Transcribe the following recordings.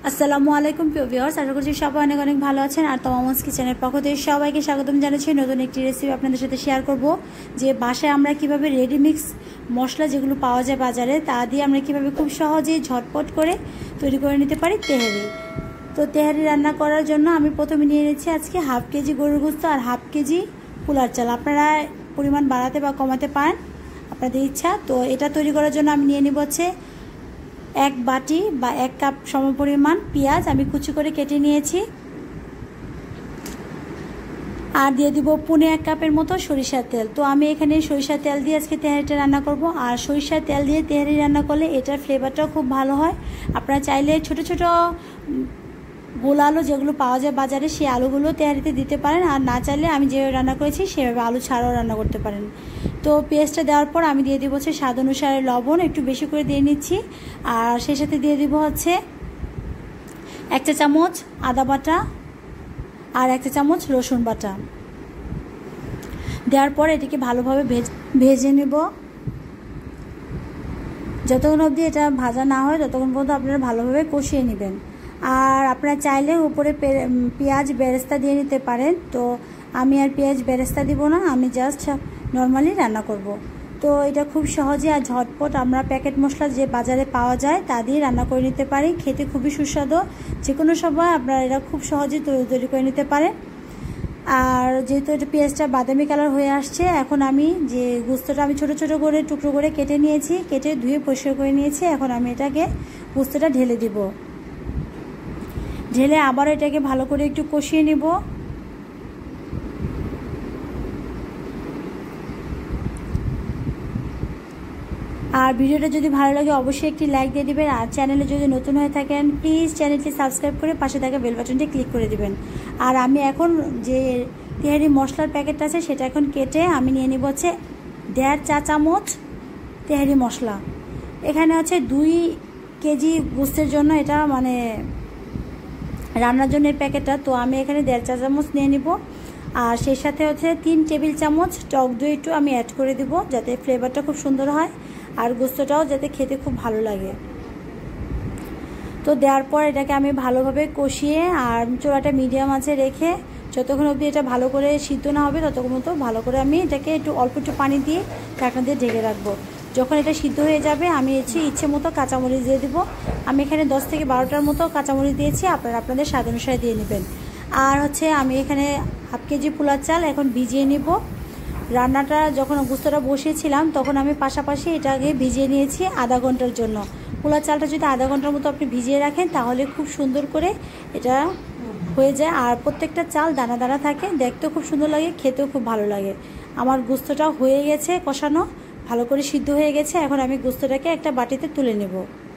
আসসালামু আলাইকুম প্রিয় ভিউয়ার্স, আশা করছি সবাই অনেক অনেক ভালো আছেন। আর তমামস কিচেনের পক্ষ থেকে সবাইকে স্বাগতম জানাচ্ছি। নতুন একটি রেসিপি আপনাদের সাথে শেয়ার করব যে বাসায় আমরা কিভাবে রেডিমিক্স মশলা যেগুলো পাওয়া যায় বাজারে তা দিয়ে আমরা কিভাবে খুব সহজেই ঝটপট করে তৈরি করে নিতে পারি তেহারি। তো তেহারি রান্না করার জন্য আমি প্রথমে নিয়ে নিচ্ছি আজকে হাফ কেজি গরুর গোশত আর হাফ কেজি পোলার চাল। আপনারা পরিমাণ বাড়াতে বা কমাতে পারেন আপনাদের ইচ্ছা। তো এটা তৈরি করার জন্য আমি নিয়ে নিব হচ্ছে এক বাটি বা এক কাপ সমপরিমাণ পেঁয়াজ আমি কুচি করে কেটে নিয়েছি, আর দিয়ে দিব পৌনে এক কাপের মতো সরিষার তেল। তো আমি এখানে সরিষার তেল দিয়ে আজকে তেহারিটা রান্না করব। আর সরিষার তেল দিয়ে তেহারি রান্না করলে এটার ফ্লেভারটাও খুব ভালো হয়। আপনারা চাইলে ছোট ছোট গোলা আলু যেগুলো পাওয়া যায় বাজারে সেই আলুগুলো তেহারিতে দিতে পারেন, আর না চাইলে আমি যেভাবে রান্না করেছি সেভাবে আলু ছাড়াও রান্না করতে পারেন। তো পেঁয়াজটা দেওয়ার পর আমি দিয়ে দিব হচ্ছে স্বাদ অনুসারে লবণ, একটু বেশি করে দিয়ে নিচ্ছি। আর সেই সাথে দিয়ে দিব হচ্ছে 1 চা চামচ আদা বাটা আর 1 চা চামচ রসুন বাটা। দেওয়ার পর এটিকে ভালোভাবে ভেজে নেব। যতক্ষণ অবধি এটা ভাজা না হয় ততক্ষণ পর্যন্ত আপনারা ভালোভাবে কষিয়ে নেবেন। আর আপনারা চাইলে উপরে পেঁয়াজ বেরেস্তা দিয়ে নিতে পারেন। তো আমি আর পেঁয়াজ বেরেস্তা দিব না, আমি জাস্ট নর্মালি রান্না করব। তো এটা খুব সহজে আর ঝটপট আমরা প্যাকেট মশলা যে বাজারে পাওয়া যায় তা দিয়ে রান্না করে নিতে পারি। খেতে খুবই সুস্বাদু, যে কোনো সময় আপনারা এটা খুব সহজে তৈরি করে নিতে পারেন। আর যেহেতু এটা পেঁয়াজটা বাদামি কালার হয়ে আসছে, এখন আমি যে গোস্তটা আমি ছোট ছোট করে টুকরো করে কেটে নিয়েছি, কেটে ধুয়ে পরিষ্কার করে নিয়েছি। এখন আমি এটাকে গোস্তটা ঢেলে দিব। ঢেলে আবার এটাকে ভালো করে একটু কষিয়ে নিব। আর ভিডিওটা যদি ভালো লাগে অবশ্যই একটি লাইক দিয়ে দিবেন। আর চ্যানেলে যদি নতুন হয়ে থাকেন প্লিজ চ্যানেলটি সাবস্ক্রাইব করে পাশে থাকা বেল বাটনটি ক্লিক করে দিবেন। আর আমি এখন যে তেহারি মশলার প্যাকেটটা আছে সেটা এখন কেটে আমি নিয়ে নিব হচ্ছে 1.5 চা চামচ তেহারি মশলা। এখানে হচ্ছে 2 কেজি গোস্তের জন্য এটা মানে রান্নার জন্য এই প্যাকেটটা। তো আমি এখানে 1.5 চা চামচ নিয়ে নিব। আর সেই সাথে হচ্ছে 3 টেবিল চামচ টক দই একটু আমি অ্যাড করে দিব, যাতে ফ্লেভারটা খুব সুন্দর হয় আর গোস্তটাও যাতে খেতে খুব ভালো লাগে। তো দেওয়ার পর এটাকে আমি ভালোভাবে কষিয়ে আর চুলাটা মিডিয়াম আঁচে রেখে যতক্ষণ অবধি এটা ভালো করে সিদ্ধ না হবে ততক্ষণ মতো ভালো করে আমি এটাকে অল্প একটু পানি দিয়ে ঢাকনা দিয়ে ঢেকে রাখবো। যখন এটা সিদ্ধ হয়ে যাবে আমি ইচ্ছে মতো কাঁচামরিচ দিয়ে দিব। আমি এখানে 10 থেকে 12টার মতো কাঁচামরিচ দিয়েছি, আপনারা আপনাদের স্বাদ অনুসারে দিয়ে নেবেন। আর হচ্ছে আমি এখানে হাফ কেজি পোলার চাল এখন ভিজিয়ে নিব। রান্নাটা যখন গোস্তটা বসিয়েছিলাম তখন আমি পাশাপাশি এটাকে ভিজিয়ে নিয়েছি আধা ঘন্টার জন্য। পোলার চালটা যদি আধা ঘন্টার মতো আপনি ভিজিয়ে রাখেন তাহলে খুব সুন্দর করে এটা হয়ে যায়। আর প্রত্যেকটা চাল দানা দানা থাকে, দেখতেও খুব সুন্দর লাগে, খেতেও খুব ভালো লাগে। আমার গোস্তটা হয়ে গেছে কষানো, ভালো করে সিদ্ধ হয়ে গেছে। এখন আমি গোস্তটাকে একটা বাটিতে তুলে নেব।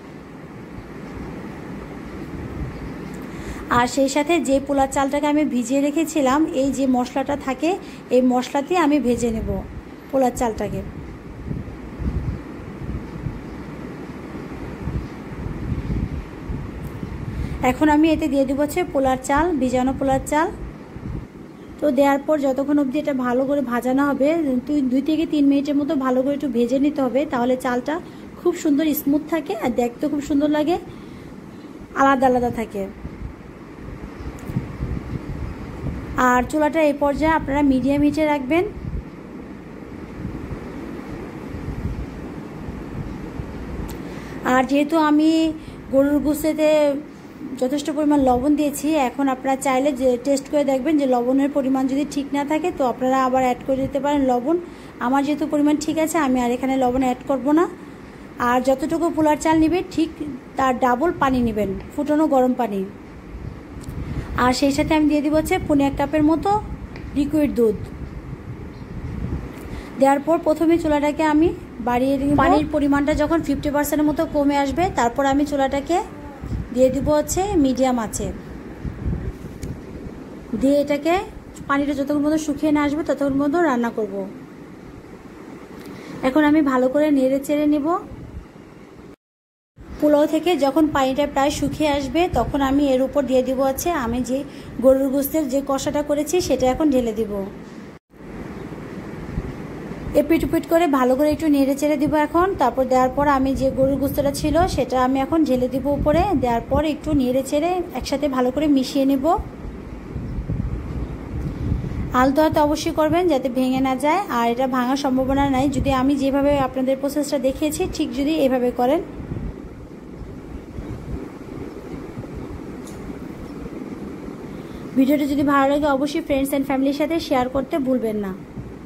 আর সেই সাথে যে পোলার চালটাকে আমি ভিজিয়ে রেখেছিলাম, এই যে মশলাটা থাকে এই মশলাতে আমি ভেজে নেব পোলার চালটাকে। এখন আমি এতে দিয়ে দেবো হচ্ছে পোলার চাল, ভিজানো পোলার চাল। তো দেওয়ার পর যতক্ষণ অবধি এটা ভালো করে ভাজানো হবে 2 থেকে 3 মিনিটের মতো ভালো করে একটু ভেজে নিতে হবে, তাহলে চালটা খুব সুন্দর স্মুথ থাকে আর দেখতে খুব সুন্দর লাগে, আলাদা আলাদা থাকে। আর চুলাটা এই পর্যায়ে আপনারা মিডিয়াম হিটে রাখবেন। আর যেহেতু আমি গরুর গোশতে যথেষ্ট পরিমাণ লবণ দিয়েছি, এখন আপনারা চাইলে যে টেস্ট করে দেখবেন যে লবণের পরিমাণ যদি ঠিক না থাকে তো আপনারা আবার অ্যাড করে দিতে পারেন লবণ। আমার যেহেতু পরিমাণ ঠিক আছে আমি আর এখানে লবণ অ্যাড করব না। আর যতটুকু পোলার চাল নেবেন ঠিক তার ডাবল পানি নেবেন, ফুটানো গরম পানি। আর সেই সাথে আমি দিয়ে দিব হচ্ছে পৌনে 1 কাপের মতো লিকুইড দুধ। দেওয়ার পর প্রথমে চুলাটাকে আমি বাড়িয়ে দিব। পানির পরিমাণটা যখন 50%-এর মতো কমে আসবে তারপর আমি চুলাটাকে দিয়ে দিব হচ্ছে মিডিয়াম আঁচে দিয়ে এটাকে পানিটা যতক্ষণ মতো শুকিয়ে না আসবে ততক্ষণ মতো রান্না করব। এখন আমি ভালো করে নেড়ে চেড়ে নেব। পোলাও থেকে যখন পানিটা প্রায় শুকিয়ে আসবে তখন আমি এর উপর দিয়ে দিব হচ্ছে আমি যে গরুর গোশতের যে কষাটা করেছি সেটা এখন ঢেলে দিব। এপিট উপিট করে ভালো করে একটু নেড়ে চেড়ে দিব এখন। তারপর দেওয়ার পর আমি যে গরুর গোস্তটা ছিল সেটা আমি এখন ঢেলে দিব উপরে। দেওয়ার পর একটু নেড়ে চেড়ে একসাথে ভালো করে মিশিয়ে নেব। আলতো হাতে অবশ্যই করবেন যাতে ভেঙে না যায়, আর এটা ভাঙার সম্ভাবনা নাই যদি আমি যেভাবে আপনাদের প্রসেসটা দেখিয়েছি ঠিক যদি এভাবে করেন। ভিডিওটা যদি ভালো লাগে অবশ্যই ফ্রেন্ডস অ্যান্ড ফ্যামিলির সাথে শেয়ার করতে ভুলবেন না।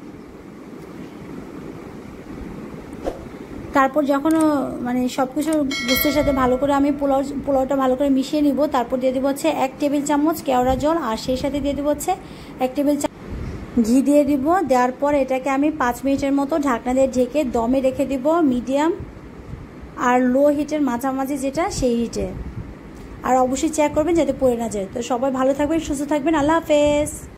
তারপর যখন মানে সব কিছু গোস্তের সাথে ভালো করে আমি পোলাওটা ভালো করে মিশিয়ে নিব। তারপর দিয়ে দেবো হচ্ছে 1 টেবিল চামচ কেওড়া জল, আর সেই সাথে দিয়ে দেবো হচ্ছে 1 টেবিল চামচ ঘি দিয়ে দিব। দেওয়ার পর এটাকে আমি 5 মিনিটের মতো ঢাকনা দিয়ে ঢেকে দমে রেখে দিব, মিডিয়াম আর লো হিটের মাঝামাঝি যেটা সেই হিটে। আর অবশ্যই চেক করবেন যাতে পড়ে না যায়। তো সবাই ভালো থাকবেন, সুস্থ থাকবেন, আল্লাহ হাফেজ।